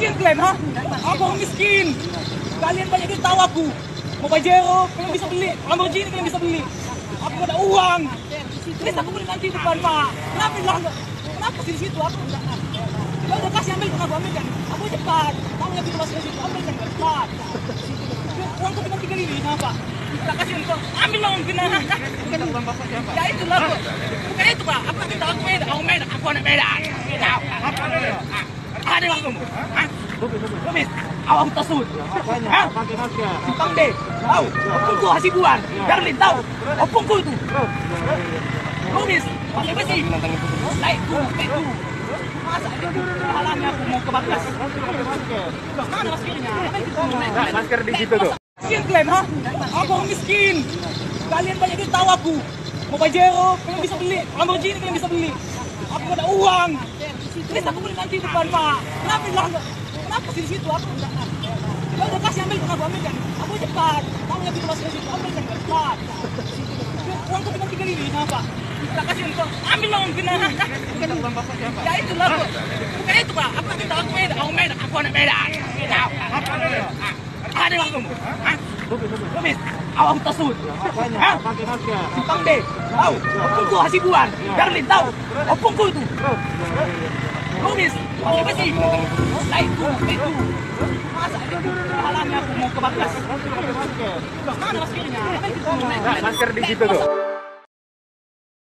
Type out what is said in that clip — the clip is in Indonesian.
Miskin kalian, ha? Aku orang miskin. Kalian banyak duit tahu aku. Mau Pajero, kalian bisa beli. Lamborghini kalian bisa beli. Aku ada uang. Please aku beli nanti depan, Pak. Kenapa bilang enggak? Kenapa sih di situ aku enggak? Ya udah kasih ambil aku ambilkan. Aku cepat. Kamu yang pintu masuk ke situ ambilkan cepat. Uangku cuma 3.000 apa? Tak kasih untuk ambil dong kena. Bukan uang bapak siapa? Ya itulah Pak. Bukan itu Pak. Aku minta aku Medan. Aku anak Medan. Apa dia? Ada yang kamu? Hah? Lumis, awam tasud. Makanya pakai masker. Simpang deh. Tahu? Opungku Hasibuan. Darlin tahu? Opungku itu. Lumis, pakai besi. Naik itu. Masa halangnya aku mau ke Bagas. Mana maskernya? Masker di situ tuh. Miskin kalian, ha? Aku orang miskin. Kalian banyak duit tahu aku. Mau Pajero, kalian bisa beli. Lamborghini kalian bisa beli. Aku ada uang. Please aku beli nanti depan, Pak. Kenapa bilang enggak? Kenapa sih di situ aku enggak? Ya udah kasih ambil aku ambilkan. Aku cepat. Kamu yang pintu masuk ke situ ambilkan cepat. Uangku cuma 3.000 apa? Tak kasih untuk ambil dong kena. Bukan uang bapak siapa? Ya itulah Pak. Bukan itu Pak. Aku minta aku Medan. Aku anak Medan. Apa dia? Ada yang kamu? Hah? Lumis, awam tasud. Makanya pakai masker. Simpang deh. Tahu? Opungku Hasibuan. Darlin tahu? Opungku itu. Lumis, pakai besi. Naik itu. Masa halangnya aku mau ke Bagas. Mana maskernya? Masker di situ tuh.